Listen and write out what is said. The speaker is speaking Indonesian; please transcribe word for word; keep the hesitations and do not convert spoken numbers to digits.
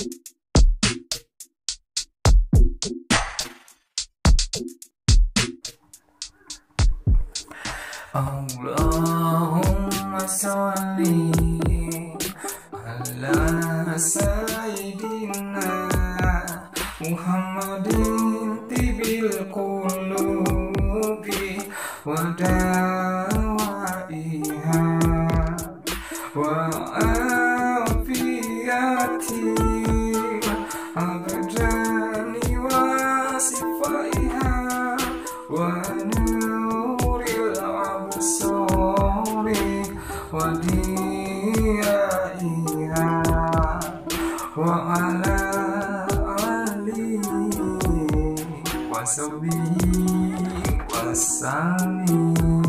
Allahumma sholli ala sayyidina Muhammadin tibil qulubi wa dawaiha wa afiyati abdani wa sifaiha wa nuril absari wa diyaiha wa ala alihi wa sahbihi wa sallim.